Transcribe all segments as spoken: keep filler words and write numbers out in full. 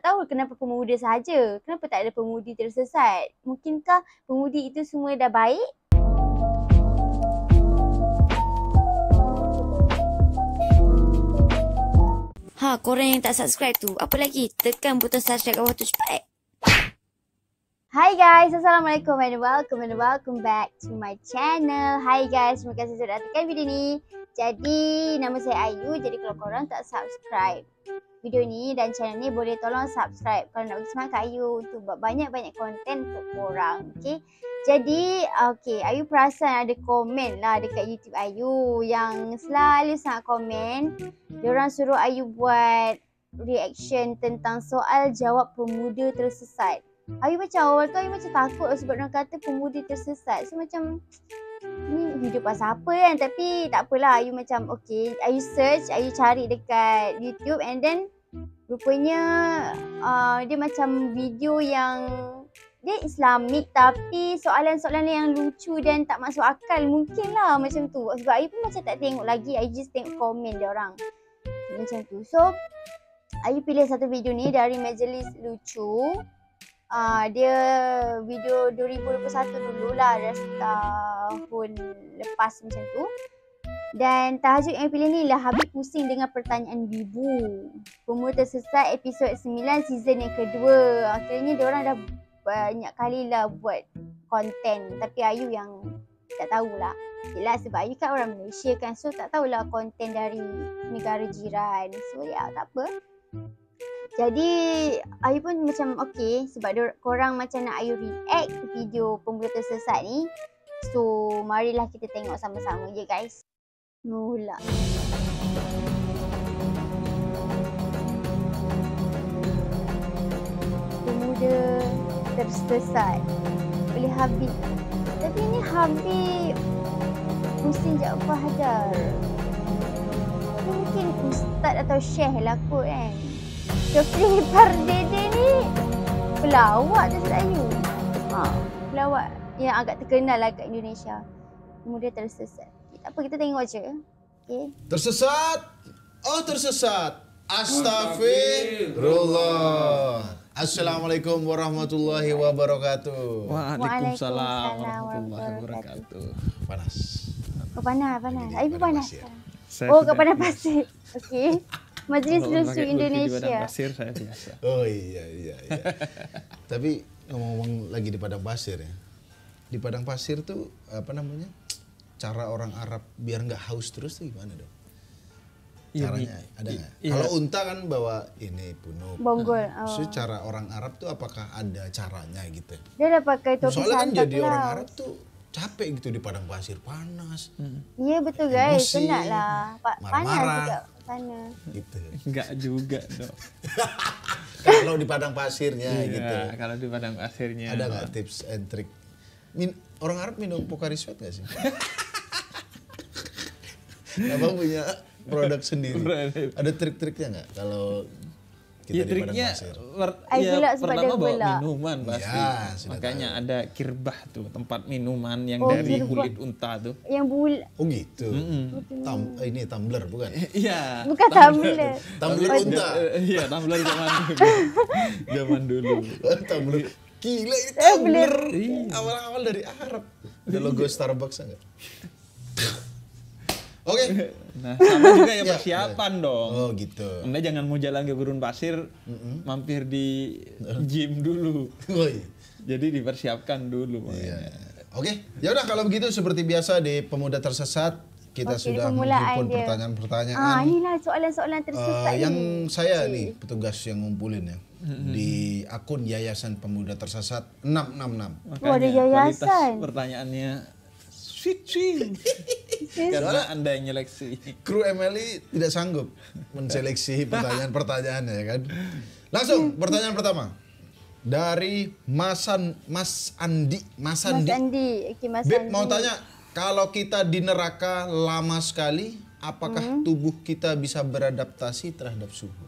tak tahu kenapa pemuda sahaja. Kenapa tak ada pemudi tersesat? Mungkinkah pemudi itu semua dah baik? Ha, korang yang tak subscribe tu, apa lagi? Tekan butang subscribe kat bawah tu cepat. Hai guys, Assalamualaikum and welcome and welcome back to my channel. Hai guys, terima kasih sudah tekan video ni. Jadi, nama saya Ayu. Jadi kalau korang tak subscribe video ni dan channel ni, boleh tolong subscribe kalau nak bagi semangat kat Ayu untuk buat banyak-banyak konten untuk korang. Okay. Jadi, okay, Ayu perasan ada komen lah dekat YouTube Ayu yang selalu sangat komen. Diorang suruh Ayu buat reaction tentang soal jawab pemuda tersesat. Ayu macam awal tu Ayu macam takut sebab orang kata pemuda tersesat. So macam ni video pasal apa kan. Tapi tak apalah, Ayu macam okay, Ayu search, Ayu cari dekat YouTube and then rupanya uh, dia macam video yang dia Islamik tapi soalan-soalan yang lucu dan tak masuk akal. Mungkin lah macam tu. Sebab Ayu pun macam tak tengok lagi, Ayu just tengok komen dia orang macam tu. So Ayu pilih satu video ni dari Majlis Lucu. Uh, dia video dua ribu dua puluh satu dulu lah, dah setahun lepas macam tu. Dan tajuk yang pilih ni lah Habib pusing dengan pertanyaan wibu. Pemuda tersesat episod sembilan season yang kedua. Akhirnya diorang dah banyak kali lah buat konten. Tapi Ayu yang tak tahulah. Yelah sebab Ayu kan orang Malaysia kan. So tak tahulah konten dari negara jiran. So ya tak apa. Jadi Ayu pun macam okay sebab korang macam nak Ayu react video pemuda tersesat ni. So marilah kita tengok sama-sama je guys. Mula. Pemuda tersesat oleh Habib. Tapi ni Habib pusing Jaafar Hadar. Mungkin ustaz atau syekh lah kot kan. Syafri Pardede ni pelawak tu Ayu. Ha, pelawak yang agak terkenal lah kat Indonesia. Pemuda tersesat. Tak apa, kita tengok je. Okay. Tersesat? Oh tersesat. Astagfirullah. Assalamualaikum warahmatullahi wabarakatuh. Waalaikumsalam warahmatullahi wabarakatuh. Panas. Kau panas, panas. Ayu pun panas. Saya Oh, kau panas pasir. Okey. Majlis Kalau Lucu pakai Indonesia. Di padang pasir saya biasa. Oh iya iya iya. Tapi ngomong-ngomong lagi di padang pasir ya. Di padang pasir tuh apa namanya? Cara orang Arab biar nggak haus terus tuh gimana dong? Caranya Ya, ada nggak? iya. Kalau unta kan bawa ini punuk. Bonggol. Nah, Oh. so, cara orang Arab tuh apakah ada caranya gitu? Dia dah pakai topi Soalnya kan santak jadi orang lah. Arab tuh capek gitu di padang pasir, panas. Ya betul guys, Emosi, penat lah. Pa- panas marah-marah. juga sana. Gitu. Enggak juga dong. Kalau di padang pasirnya gitu. Iya, kalau di padang pasirnya. Ada nggak tips and trick? Min, orang Arab minum Pocari Sweat nggak sih? Abang punya produk sendiri. Ada trik-triknya nggak kalau kita Ya di padang triknya pasir? per- Air ya, gula sebab pertama dia bawa gula. minuman pasti. Ya, sudah Makanya tahu. ada kirbah tuh, tempat minuman yang Oh, dari kirbah. kulit unta tuh. Yang bul Oh gitu. Mm-mm. Tam, eh, ini tumbler bukan? Iya. bukan tumbler. Tumbler unta. Eh, Iya, tumbler zaman dulu. Zaman dulu. Tumbler. Gila ini Eh, tumbler. Iya. Awal-awal dari Arab. Ada logo Starbucks enggak? Oke. Nah, sama juga ya Ya, persiapan dong. Oh gitu. Anda jangan mau jalan ke gurun pasir, mampir di gym dulu. Oh, iya. Jadi dipersiapkan dulu. Iya. makanya. Oke, ya udah kalau begitu seperti biasa di Pemuda Tersesat kita Oke, sudah permulaan menghimpun dia. pertanyaan-pertanyaan. Ah, inilah soalan-soalan tersesat Eh, yang ni. saya nih petugas yang ngumpulin ya di akun Yayasan Pemuda Tersesat enam enam enam. Oh, ada Makanya kualitas yayasan. pertanyaannya sweet sweet. Karena Anda yang nyeleksi. Kru M L I tidak sanggup menseleksi pertanyaan-pertanyaannya ya kan. Langsung pertanyaan pertama dari Masan Mas Andi, Mas Mas Andi. Andi. Okey, Mas Beb Andi. mau tanya, kalau kita di neraka lama sekali, apakah Hmm. tubuh kita bisa beradaptasi terhadap suhu?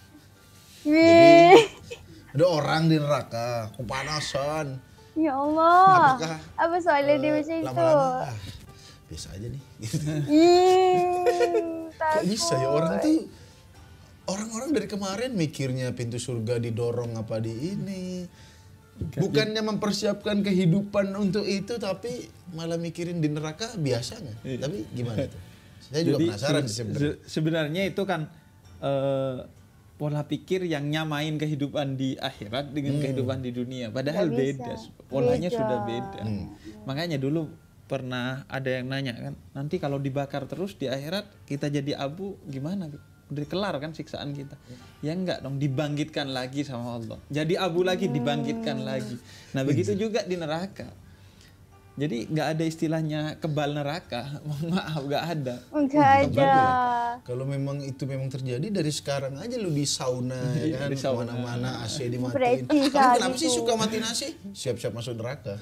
Weh. Ada orang di neraka, kepanasan. Ya Allah. Apakah, Apa soalan dia eh, macam tu? lama-lama, ah, biasa aja nih. Gitu. Ih, Kok bisa ya orang tuh orang-orang dari kemarin mikirnya pintu surga didorong apa di ini. Bukannya mempersiapkan kehidupan untuk itu, tapi malah mikirin di neraka biasanya. Iya. Tapi gimana tuh? Saya juga Jadi, penasaran se- sih sebenarnya. se- sebenarnya itu kan eh, pola pikir yang nyamain kehidupan di akhirat dengan kehidupan di dunia. Padahal Nggak bisa. beda, polanya Beda. sudah beda. Makanya dulu pernah ada yang nanya kan, nanti kalau dibakar terus di akhirat kita jadi abu gimana? Udah kelar kan siksaan kita? Ya enggak dong, dibangkitkan lagi sama Allah. Jadi abu lagi, dibangkitkan lagi. Nah begitu juga di neraka. Jadi nggak ada istilahnya kebal neraka, mohon maaf nggak ada. Enggak ada. Kalau memang itu memang terjadi dari sekarang aja lu di sauna ya kan, Di sauna. kemana-mana A C dimatiin. Berarti Kamu saat kenapa sih itu. suka matiin A C? Siap-siap masuk neraka.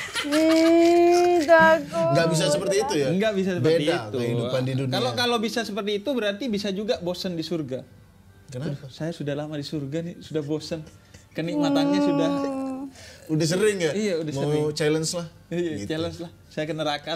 Ih, takut. Nggak bisa seperti itu ya? Enggak bisa seperti Beda itu. kehidupan di dunia. Kalau kalau bisa seperti itu berarti bisa juga bosan di surga. Kenapa? Saya sudah lama di surga nih, sudah bosan. Kenikmatannya sudah Udah sering ya? Iya, udah Mau sering. challenge lah. iya, Gitu. challenge lah. Saya ke neraka.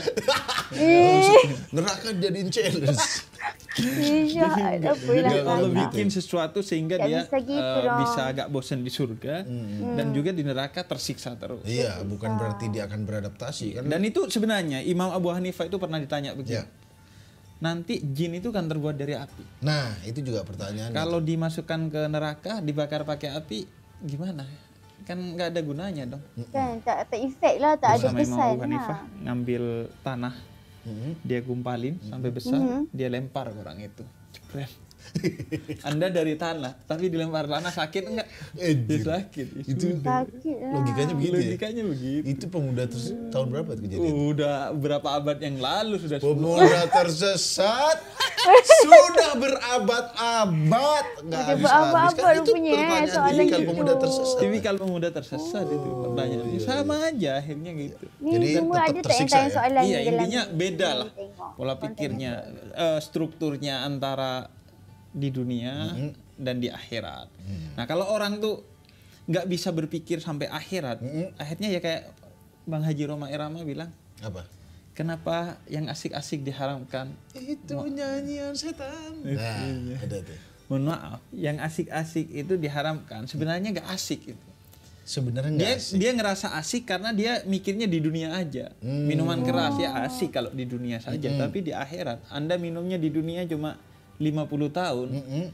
Neraka jadiin challenge. Iya, ada Jadi pulang Allah lagi. bikin sesuatu sehingga Nggak dia bisa gitu eh, dong. bisa agak bosan di surga dan juga di neraka tersiksa terus. Iya, bukan berarti dia akan beradaptasi kan? Dan itu sebenarnya Imam Abu Hanifah itu pernah ditanya begini. Ya. Nanti jin itu kan terbuat dari api. Nah, itu juga pertanyaan. Kalau dimasukkan ke neraka, dibakar pakai api, gimana? Kan nggak ada gunanya dong. Kan tak tak efek lah, tak ada Sama Imam kesan Abu Hanifah lah. ngambil tanah, dia gumpalin sampai besar, dia lempar ke orang itu. Jepret. Anda dari tanah, tapi dilempar tanah sakit enggak? Eh, Ya sakit. itu Sakit lah. logikanya begitu ya? Logikanya begitu. Itu pemuda terus tahun berapa itu kejadian? Udah berapa abad yang lalu sudah sepuluh. Pemuda tersesat sudah berabad-abad nggak Udah habis-habis berabad-abad kan itu rupanya, pertanyaan soalan tipikal gitu. pemuda tersesat. Tipikal pemuda tersesat itu pertanyaannya. Sama aja akhirnya gitu. Ni Jadi semua tetap ada tak tersiksa yang ya? soalan Iya, dalam intinya ni. beda lah Tengok. pola pikirnya, eh, strukturnya antara di dunia dan di akhirat. Nah kalau orang tuh nggak bisa berpikir sampai akhirat, akhirnya ya kayak Bang Haji Roma Irama bilang, Apa? kenapa yang asik-asik diharamkan? Itu nyanyian setan. Nah, ada tuh. Mohon maaf, yang asik-asik itu diharamkan. Sebenarnya nggak asik itu. Sebenarnya Dia nggak sih. dia ngerasa asik karena dia mikirnya di dunia aja. Minuman keras ya asik kalau di dunia saja, tapi di akhirat Anda minumnya di dunia cuma lima puluh tahun.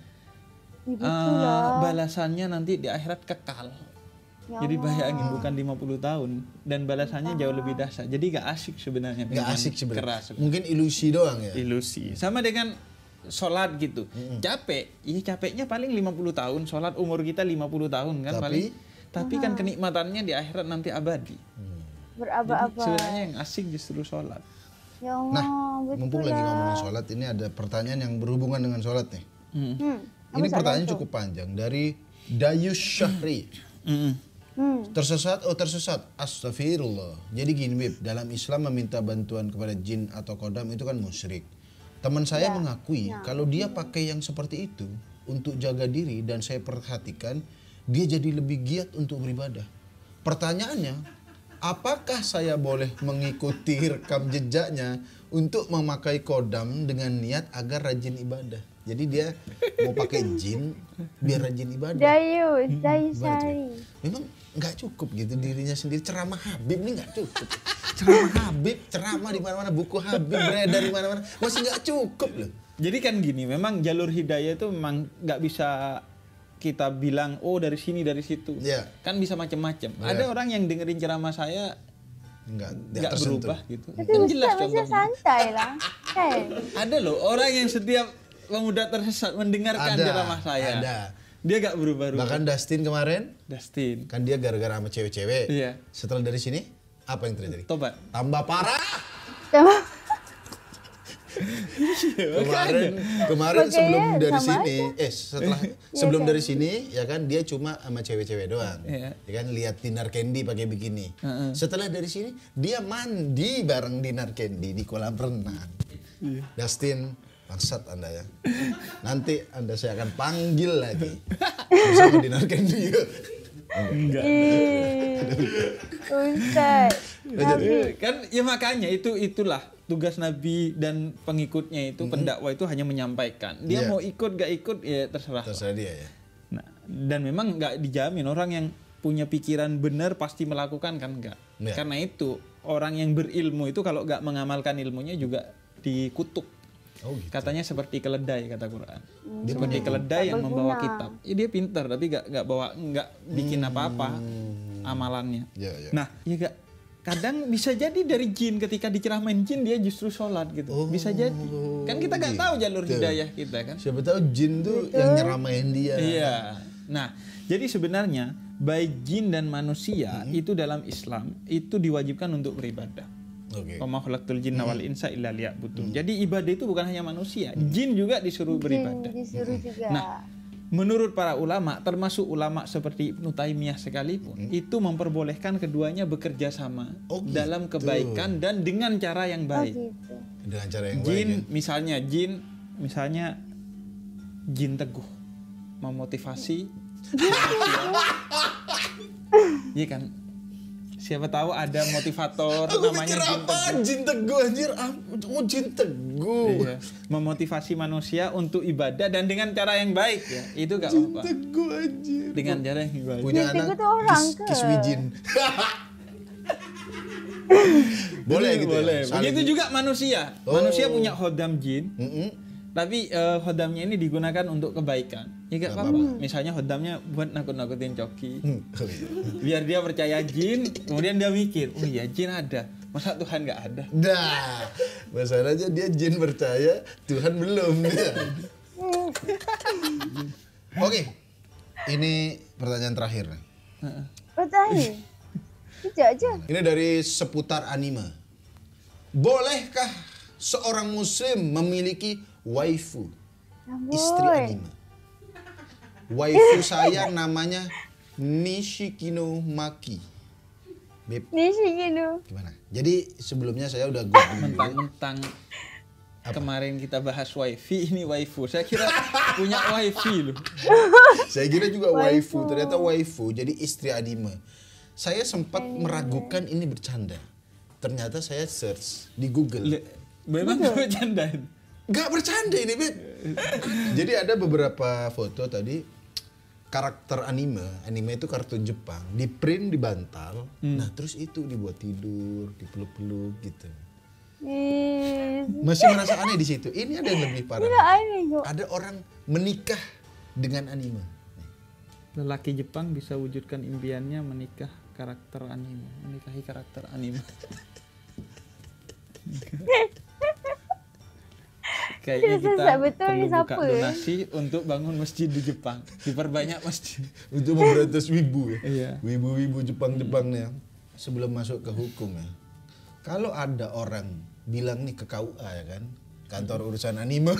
Eh, balasannya nanti di akhirat kekal. Jadi bayangin bukan lima puluh tahun dan balasannya jauh lebih dahsyat. Jadi gak asik sebenarnya. Nggak minuman asik sebenarnya. keras. Mungkin ilusi doang ya. Ilusi. Sama dengan sholat gitu. Capek. Iya capeknya paling lima puluh tahun. Sholat umur kita lima puluh tahun kan Tapi- paling. Tapi kan kenikmatannya di akhirat nanti abadi. Berabad-abad. Sebenarnya yang asik justru sholat. Ya Allah, Nah, betul mumpung lagi lah. ngomongin sholat, ini ada pertanyaan yang berhubungan dengan sholat nih. Hmm. Hmm. Ini pertanyaan cukup panjang dari Dayus Syahri. Mm-mm. Hmm. Tersesat, oh tersesat, astagfirullah. Jadi gini Bib, dalam Islam meminta bantuan kepada jin atau kodam itu kan musyrik. Teman saya mengakui kalau dia pakai yang seperti itu untuk jaga diri dan saya perhatikan dia jadi lebih giat untuk beribadah. Pertanyaannya, apakah saya boleh mengikuti rekam jejaknya untuk memakai kodam dengan niat agar rajin ibadah? Jadi dia mau pakai jin biar rajin ibadah. Dayus, Dayus Gimana tuh, Syari. Memang nggak cukup gitu dirinya sendiri, ceramah Habib ini nggak cukup. Ceramah Habib, ceramah di mana-mana, buku Habib beredar di mana-mana, masih nggak cukup loh. Jadi kan gini, memang jalur hidayah itu memang nggak bisa kita bilang oh dari sini dari situ. Iya. Kan bisa macam-macam. Iya. Ada orang yang dengerin ceramah saya Nggak, nggak nggak tersentuh. berubah gitu. Tapi Kan jelas Ustaz macam contohnya. santai lah. Kan? Ada loh orang yang setiap pemuda tersesat mendengarkan Ada, ceramah saya. ada. Dia nggak berubah-ubah. Bahkan Dustin kemarin, Dustin. kan dia gara-gara sama cewek-cewek. Iya. Setelah dari sini, apa yang terjadi? Tobat. Tambah parah. Sama- Kemarin, kemarin Makanya sebelum dari sama sini, eh setelah sebelum dari sini, ya kan dia cuma sama cewek-cewek doang. Iya. Ya kan lihat Dinar Candy pakai bikini. Setelah dari sini, dia mandi bareng Dinar Candy di kolam renang. Dustin, bangsat Anda ya. Nanti Anda saya akan panggil lagi bersama Dinar Candy. Ih, Ustaz. Kan ya makanya itu itulah tugas Nabi dan pengikutnya itu, pendakwah itu hanya menyampaikan. Dia Iya. mau ikut gak ikut ya terserah. Terserah dia ya. Nah, dan memang nggak dijamin orang yang punya pikiran benar pasti melakukan kan enggak. Iya. Karena itu orang yang berilmu itu kalau nggak mengamalkan ilmunya juga dikutuk. Oh gitu. Katanya seperti keledai kata Quran. Dia Seperti punya- keledai yang Tak membawa berguna. kitab. Ya, dia pintar tapi nggak nggak bawa nggak bikin apa-apa amalannya. Ya, ya. Nah, ya gak, kadang bisa jadi dari jin ketika diceramain jin dia justru sholat gitu. Oh, bisa jadi. Kan kita nggak tahu jalur gitu. hidayah kita kan. Siapa tahu jin tuh yang nyeramain dia. Iya. Nah, jadi sebenarnya baik jin dan manusia itu dalam Islam itu diwajibkan untuk beribadah. Oke. Wa ma khalaqtul jinna wal insa illa liya'budun. Jadi ibadah itu bukan hanya manusia, jin juga disuruh beribadah. Disuruh juga. Nah, menurut para ulama, termasuk ulama seperti Ibnu Taimiyah sekalipun, itu memperbolehkan keduanya bekerja sama Oh, gitu. dalam kebaikan dan dengan cara yang Oh baik. gitu. Dengan cara yang Jin, baik. Ya. misalnya jin, misalnya jin teguh memotivasi manusia. Iya kan? Siapa tahu ada motivator Aku namanya pikir jin apa? teguh. Jin teguh anjir. Ah, Oh jin teguh. Iya. Memotivasi manusia untuk ibadah dan dengan cara yang baik ya. Itu gak Jin apa-apa. teguh anjir. Dengan cara yang baik. Punya Jin teguh anak tuh orang kis, ke? kiswijin. Boleh Jadi gitu boleh. ya. Saling- Begitu juga manusia. Oh. Manusia punya khodam jin, Mm-mm. tapi eh, khodamnya ini digunakan untuk kebaikan. Ya gak Gak apa-apa. Misalnya khodamnya buat nakut-nakutin Coki. Hmm, oh iya. Biar dia percaya jin, kemudian dia mikir, oh iya jin ada. Masa Tuhan nggak ada? Nah, masalahnya dia jin percaya, Tuhan belum. Dia. Oke, ini pertanyaan terakhir nih. Oh tadi. Kejap aja. Ini dari seputar anime. Bolehkah seorang muslim memiliki waifu, istri anime? Waifu saya namanya Nishikino Maki. Beb, Ni sih gitu. gimana? Jadi sebelumnya saya udah googling dulu. Mentang-mentang kemarin kita bahas wifi, ini waifu. Saya kira punya wifi loh. Saya kira juga waifu, ternyata waifu jadi istri anime. Saya sempat meragukan ini bercanda. Ternyata saya search di Google. Le- Memang bercandain. Gak bercanda ini, Beb. Jadi ada beberapa foto tadi karakter anime. Anime itu kartun Jepang, di print di bantal. Nah, terus itu dibuat tidur, dipeluk-peluk gitu. Ih, Masih merasa aneh di situ. Ini ada yang lebih parah. tidak aneh kok. Ada orang menikah dengan anime. Lelaki Jepang bisa wujudkan impiannya menikah karakter anime, menikahi karakter anime. Kayaknya Tidak kita sesak betul perlu ni buka siapa, ya? donasi untuk bangun masjid di Jepang, diperbanyak masjid. Untuk memberantas wibu ya. Iya. Wibu-wibu Jepang-Jepangnya. Sebelum masuk ke hukum ya. Kalau ada orang bilang nih ke K U A ya kan, kantor urusan anime.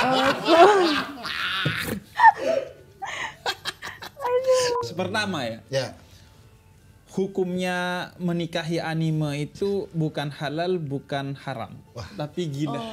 Pertama ya, Ya, hukumnya menikahi anime itu bukan halal, bukan haram, tapi gila.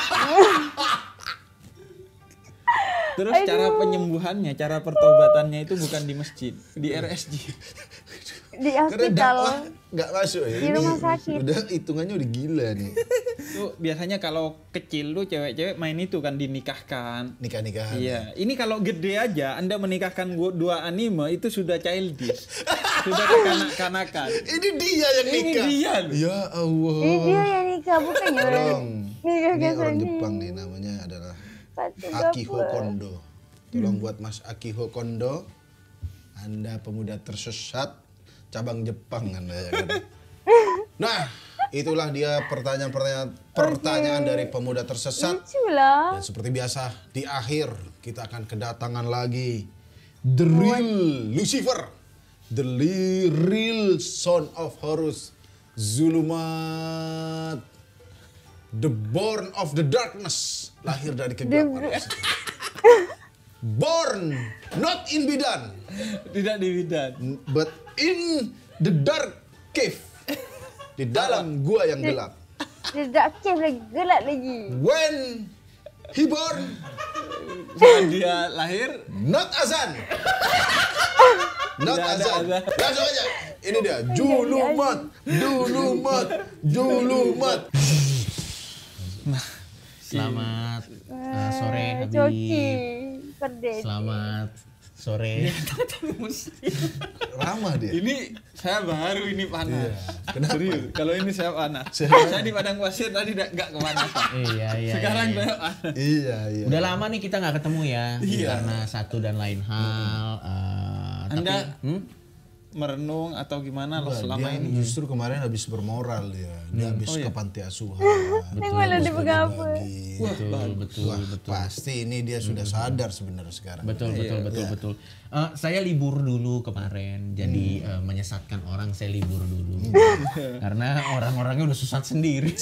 Terus cara penyembuhannya, cara pertobatannya itu bukan di masjid, di R S J. Di karena hospital. dakwah nggak masuk ya. Di Ini rumah sakit. Udah hitungannya udah gila nih. Itu biasanya kalau kecil tuh cewek-cewek main itu kan dinikahkan. Nikah-nikahan. Iya, ini kalau gede aja Anda menikahkan gua- dua anime itu sudah childish. Sudah kekanak-kanakan. Ini dia yang Ini nikah. dia loh. Ya Allah. Ini dia yang nikah bukannya orang. Tolong. Nikah Ini ke orang sini. Jepang nih namanya adalah Patu Akiho gapa. Kondo. Tolong buat Mas Akiho Kondo. Anda pemuda tersesat cabang Jepang Anda ya kan. Nah, itulah dia pertanyaan-pertanyaan pertanyaan dari pemuda tersesat. Lucu lah. Dan seperti biasa di akhir kita akan kedatangan lagi The Real Lucifer, The li- Real Son of Horus, Zulumat, The Born of the Darkness, lahir dari kegelapan. Born not in bidan, Tidak di bidan. but in the dark cave, di dalam gua yang gelap. Dia dark cave lagi, gelap lagi. When he born, Saat dia lahir, not azan. Not Tidak ada azan. azan. Langsung aja. Ini dia. Julumat. Julumat. Julumat. Selamat uh, sore Eh, Habib. Coki. Pedes. Selamat sore. Ramah dia. Ini saya baru ini panas. Iya. Kenapa? Serius, kalau ini saya panas. Saya di padang pasir tadi nggak nggak kepanasan. Iya iya. Sekarang iya, iya. saya panas. Iya, iya. Udah lama nih kita nggak ketemu ya. Iya. Karena satu dan lain hal. uh, Anda tapi, hmm? merenung atau gimana loh Wah, selama dia ini? justru kemarin habis bermoral ya. Dia habis Oh, iya. ke panti asuhan. Ini malah dipegang apa? Bagi. Betul betul Wah, betul. pasti ini dia sudah sadar sebenarnya sekarang. Betul betul betul betul. Eh, saya libur dulu kemarin, jadi eh, menyesatkan orang saya libur dulu. Karena orang-orangnya udah susah sendiri.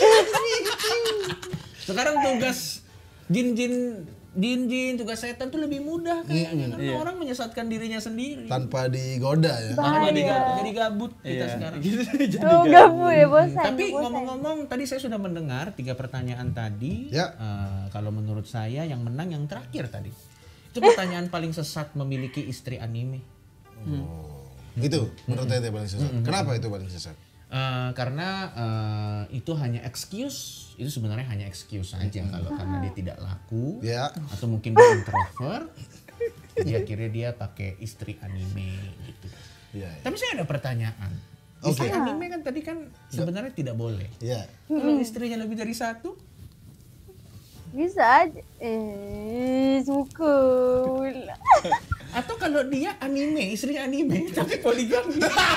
Sekarang tugas jin-jin jin-jin tugas setan tuh lebih mudah kayaknya karena orang menyesatkan dirinya sendiri. Tanpa digoda ya. Tanpa diga- jadi gabut kita Iya. sekarang. Jadi Oh, gabut ya, bosan. Tapi bosan. ngomong-ngomong tadi saya sudah mendengar tiga pertanyaan tadi. Ya. Eh, kalau menurut saya yang menang yang terakhir tadi. Itu pertanyaan paling sesat memiliki istri anime. Oh. Itu menurut Tete paling sesat. Kenapa itu paling sesat? Eh, karena eh, itu hanya excuse, itu sebenarnya hanya excuse saja kalau karena dia tidak laku Ya. atau mungkin dia introvert, dia kira dia pakai istri anime gitu. Iya. Tapi saya ada pertanyaan. Oke. Istri anime kan tadi kan sebenarnya tidak boleh. Iya. Kalau istrinya lebih dari satu, Bisa aja. Eh, suka pula. atau kalau dia anime, istrinya anime tapi poligami.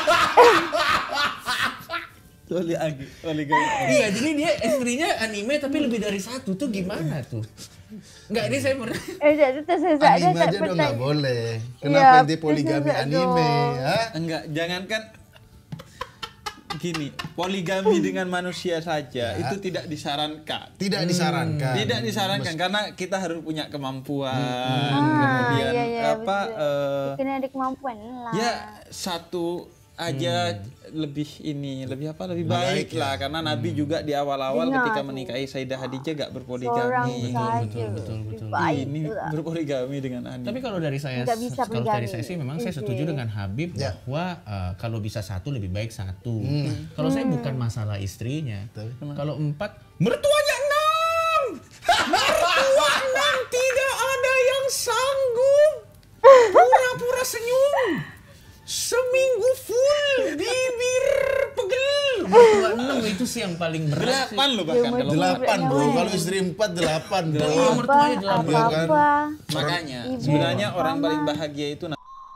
poligami, poligami. Iya, jadi dia istrinya anime tapi lebih dari satu tuh gimana tuh? Enggak, ini saya pernah Eh, jadi tersesat dia Anime tak aja udah nggak pertanyaan. boleh. Iya, Kenapa nanti poligami tersesat anime? dong. Ya? Enggak, jangankan gini, poligami dengan manusia saja Ya. itu tidak disarankan. Tidak disarankan. Tidak disarankan karena kita harus punya kemampuan. Ah, Kemudian iya, iya, apa eh, Kena ada kemampuan lah. ya satu aja lebih ini lebih apa lebih baik, Baik, lah ya. karena Nabi juga di awal-awal Ingat ketika tuh. menikahi Sayyidah Khadijah gak Seorang berpoligami. saja. betul, betul, betul. Baik Ini pula. berpoligami dengan Andi. Tapi kalau dari saya, Nggak bisa kalau dari poligami. saya sih memang saya Oke. setuju dengan Habib Ya. bahwa uh, kalau bisa satu lebih baik satu. Kalau saya bukan masalah istrinya. Tapi- Kalau empat, mertuanya enam, mertua enam tidak ada yang sanggup pura-pura senyum. Seminggu full bibir pegel. Mertua enam itu sih yang paling berat. sih. Delapan loh bahkan kalau Delapan bro. Kalau istri empat delapan bro. Iya, Apa, mertuanya delapan. Iya kan? apa-apa. makanya Ibu, sebenarnya orang mama. paling bahagia itu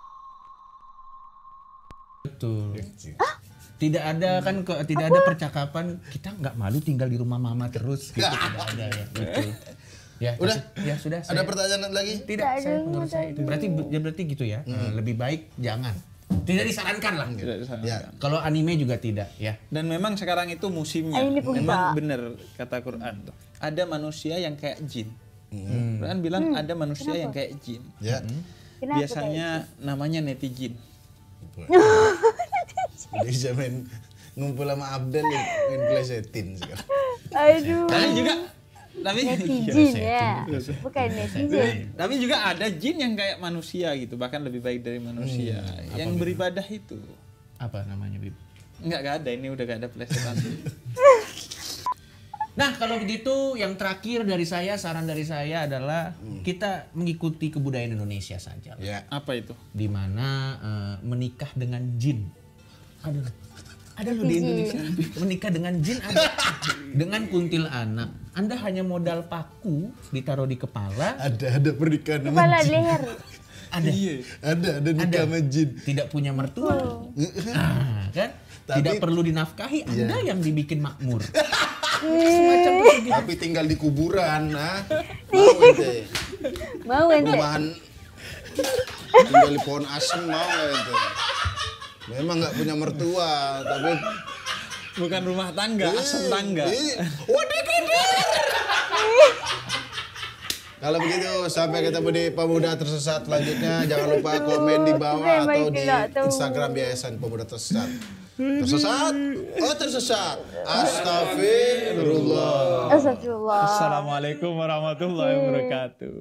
Betul. Tidak ada kan ke- tidak ada percakapan kita nggak malu tinggal di rumah mama terus gitu tidak ada ya. Betul. Ya, Udah? tapi- ya sudah. Ada saya- pertanyaan lagi? Tidak, Tidak saya, ada, menurut saya itu berarti ya berarti gitu ya. Eh, lebih baik jangan. Tidak disarankan lah. tidak disarankan. Ya. Kalau anime juga tidak ya. Dan memang sekarang itu musimnya. Anime pun Memang tak. benar kata Quran tuh. Ada manusia yang kayak jin. Quran bilang ada manusia yang kayak jin. Ya. Kenapa Biasanya namanya netizen. Udah bisa main ngumpul sama Abdel main plesetin sekarang. Aduh. Tapi juga tapi Netizen ya. Bukan netizen. tapi juga ada jin yang kayak manusia gitu, bahkan lebih baik dari manusia. yang beribadah itu. Apa namanya, Bib? Enggak, enggak ada, ini udah gak ada plesetan. Nah, kalau begitu yang terakhir dari saya, saran dari saya adalah kita mengikuti kebudayaan Indonesia saja. Ya. Apa itu? Di mana eh, menikah dengan jin. Aduh. Ada loh di Indonesia menikah dengan jin ada. Dengan kuntilanak. Anda hanya modal paku ditaruh di kepala, Ada ada pernikahan sama Kepala jin. leher. ada Ada ada nikah sama jin. tidak punya mertua. Ah, kan? Tapi- Tidak perlu dinafkahi, Anda Iya. yang dibikin makmur. Semacam begitu. Tapi tinggal di kuburan, nah. Mau ente. Mau ente. Rumahan tinggal di pohon asem mau ente. Memang nggak punya mertua, tapi Bukan rumah tangga, asam tangga. Ih, waduh, waduh. Kalau begitu sampai ketemu di Pemuda Tersesat selanjutnya. Jangan lupa komen di bawah atau di Instagram Yayasan Pemuda Tersesat. Tersesat? Oh tersesat. Astagfirullah. Astagfirullah. Assalamualaikum warahmatullahi wabarakatuh.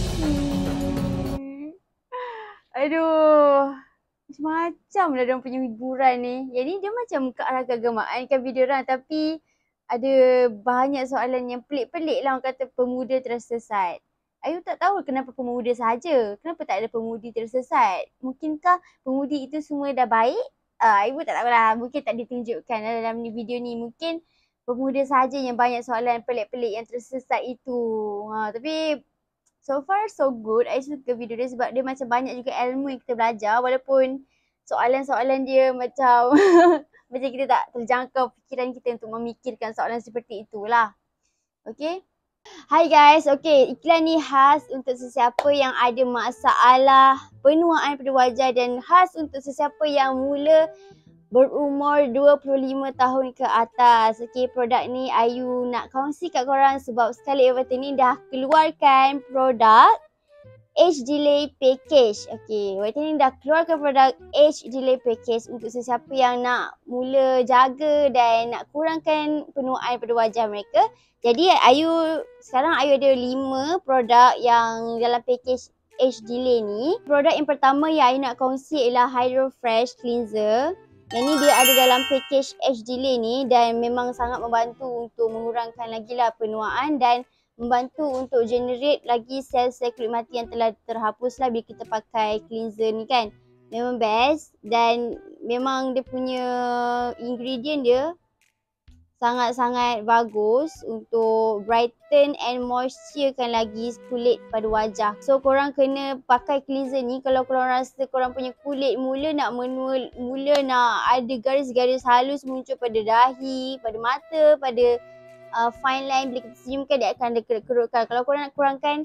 Aduh. Macam-macam lah dia punya hiburan ni. Jadi dia macam ke arah keagamaan kan video orang tapi ada banyak soalan yang pelik-pelik lah, orang kata pemuda tersesat. Ayu tak tahu kenapa pemuda saja. Kenapa tak ada pemudi tersesat? Mungkinkah pemudi itu semua dah baik? Uh, Ibu tak tahulah. Mungkin tak ditunjukkan dalam ni video ni. Mungkin pemuda saja yang banyak soalan pelik-pelik yang tersesat itu. Ha, tapi so far so good. I suka video dia sebab dia macam banyak juga ilmu yang kita belajar. Walaupun soalan-soalan dia macam macam kita tak terjangkau fikiran kita untuk memikirkan soalan seperti itulah. Okay. Hai guys, okay, iklan ni khas untuk sesiapa yang ada masalah penuaan pada wajah dan khas untuk sesiapa yang mula berumur dua puluh lima tahun ke atas. Okay, produk ni Ayu nak kongsi kat korang sebab sekali Everton ni dah keluarkan produk Age Delay Package. Okay, Everton ni dah keluarkan produk Age Delay Package untuk sesiapa yang nak mula jaga dan nak kurangkan penuaan pada wajah mereka. Jadi Ayu, sekarang Ayu ada lima produk yang dalam package Age Delay ni. Produk yang pertama yang Ayu nak kongsi ialah Hydro Fresh Cleanser. Yang ni dia ada dalam package Age Delay ni dan memang sangat membantu untuk mengurangkan lagi lah penuaan dan membantu untuk generate lagi sel-sel kulit mati yang telah terhapus lah bila kita pakai cleanser ni kan. Memang best dan memang dia punya ingredient dia sangat-sangat bagus untuk brighten and moisturekan lagi kulit pada wajah. So korang kena pakai cleanser ni kalau korang rasa korang punya kulit mula nak menua, mula nak ada garis-garis halus muncul pada dahi, pada mata, pada uh, fine line bila kita senyum kan dia akan ada kerut-kerutkan. Kalau korang nak kurangkan,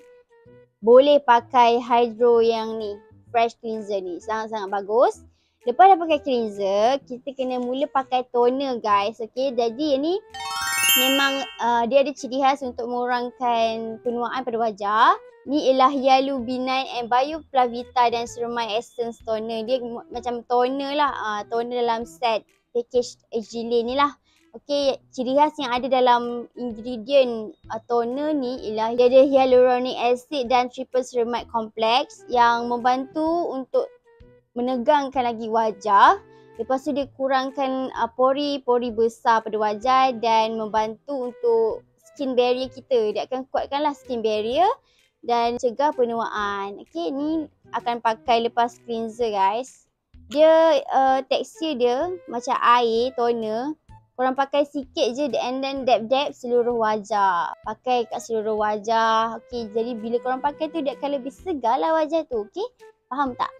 boleh pakai Hydro yang ni, Fresh Cleanser ni. Sangat-sangat bagus. Lepas dah pakai cleanser, kita kena mula pakai toner guys. Okay, jadi yang ni memang uh, dia ada ciri khas untuk mengurangkan penuaan pada wajah. Ni ialah Hyaluronate and Bioplavita dan Ceramide Essence Toner. Dia macam toner lah, uh, toner dalam set package Age Delay ni lah. Okay, ciri khas yang ada dalam ingredient uh, toner ni ialah dia ada hyaluronic acid dan triple ceramide complex yang membantu untuk menegangkan lagi wajah. Lepas tu dia kurangkan uh, pori-pori besar pada wajah dan membantu untuk skin barrier kita. Dia akan kuatkanlah skin barrier dan cegah penuaan. Okay, ni akan pakai lepas cleanser guys. Dia uh, tekstur dia macam air toner. Korang pakai sikit je and then dab-dab seluruh wajah. Pakai kat seluruh wajah. Okay, jadi bila korang pakai tu dia akan lebih segar lah wajah tu. Okay, faham tak?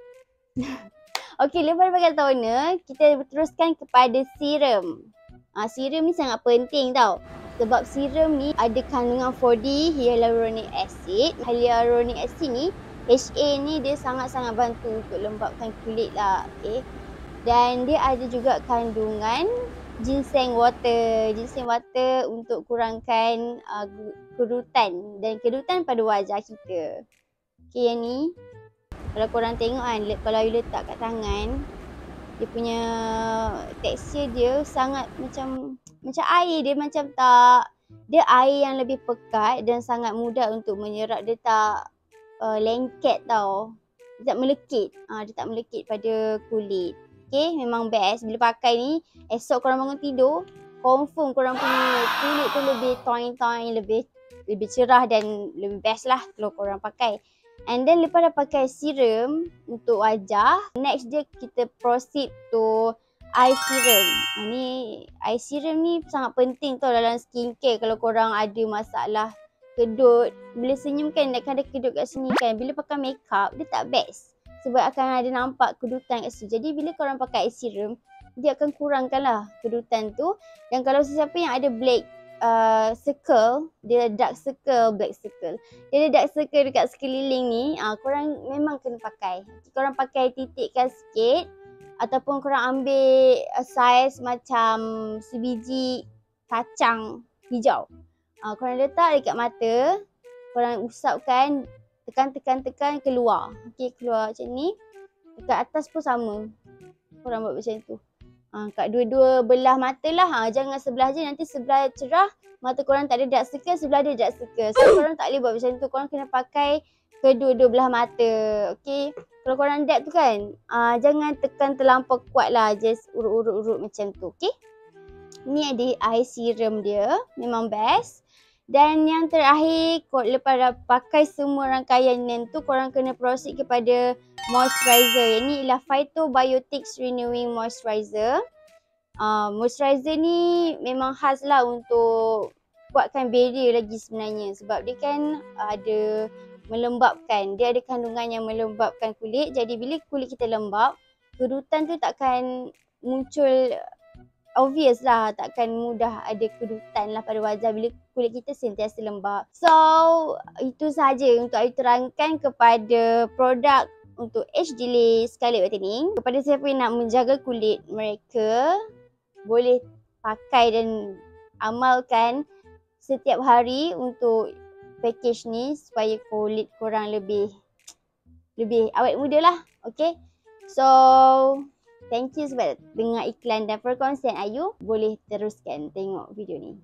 Okey, lepas pakai toner, kita teruskan kepada serum. Ah, serum ni sangat penting tau. Sebab serum ni ada kandungan four D hyaluronic acid. Hyaluronic acid ni, H A ni dia sangat-sangat bantu untuk lembapkan kulit lah. Okay. Dan dia ada juga kandungan ginseng water. Ginseng water untuk kurangkan uh, kerutan dan kerutan pada wajah kita. Okay, yang ni. Kalau korang tengok kan, kalau you letak kat tangan, dia punya tekstur dia sangat macam macam air. Dia macam tak, dia air yang lebih pekat dan sangat mudah untuk menyerap. Dia tak uh, lengket tau. Dia tak melekit. Uh, dia tak melekit pada kulit. Okay, memang best. Bila pakai ni, esok korang bangun tidur, confirm korang punya kulit tu lebih toing-toing, lebih lebih cerah dan lebih best lah kalau korang pakai. And then lepas dah pakai serum untuk wajah, next dia kita proceed to eye serum. Ha, ni eye serum ni sangat penting tau dalam skincare. Kalau korang ada masalah kedut, bila senyum kan akan ada kedut kat sini kan. Bila pakai makeup dia tak best sebab akan ada nampak kedutan kat situ. Jadi bila korang pakai eye serum, dia akan kurangkan lah kedutan tu. Dan kalau sesiapa yang ada black Uh, circle, dia dark circle, black circle. Dia ada dark circle dekat sekeliling ni, uh, korang memang kena pakai. Korang pakai titikkan sikit ataupun korang ambil uh, saiz macam sebiji kacang hijau. Uh, korang letak dekat mata, korang usapkan, tekan-tekan-tekan keluar. Okey, keluar macam ni. Dekat atas pun sama. Korang buat macam tu. Ha, kat dua-dua belah mata lah. Ha, jangan sebelah je. Nanti sebelah cerah, mata korang tak ada dark circle, sebelah dia dark circle. So korang tak boleh buat macam tu. Korang kena pakai kedua-dua belah mata. Okay. Kalau korang dab tu kan, uh, jangan tekan terlampau kuat lah. Just urut-urut-urut macam tu. Okay. Ni ada eye serum dia, memang best. Dan yang terakhir, kor- lepas dah pakai semua rangkaian ni tu, korang kena proceed kepada moisturizer. Yang ni ialah Phytobiotics Renewing Moisturizer. Uh, moisturizer ni memang khas lah untuk buatkan barrier lagi sebenarnya. Sebab dia kan ada melembapkan. Dia ada kandungan yang melembapkan kulit. Jadi bila kulit kita lembab, kerutan tu takkan muncul obvious lah, takkan mudah ada kerutan lah pada wajah bila kulit kita sentiasa lembab. So, itu sahaja untuk saya terangkan kepada produk untuk Age Delay Scarlet Whitening. Kepada siapa yang nak menjaga kulit mereka, boleh pakai dan amalkan setiap hari untuk package ni supaya kulit korang lebih lebih awet muda lah. Okay. So, thank you sebab dengar iklan dan perkongsian Ayu. Boleh teruskan tengok video ni.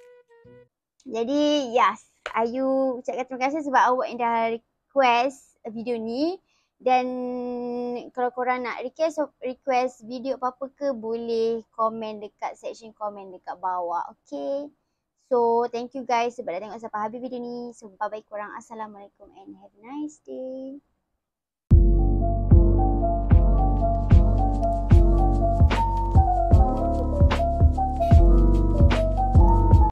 Jadi, yes. Ayu ucapkan terima kasih sebab awak yang dah request video ni. Dan kalau korang nak request request video apa-apa ke, boleh komen dekat section komen dekat bawah. Okay. So, thank you guys sebab dah tengok sampai habis video ni. So, bye-bye korang. Assalamualaikum and have a nice day.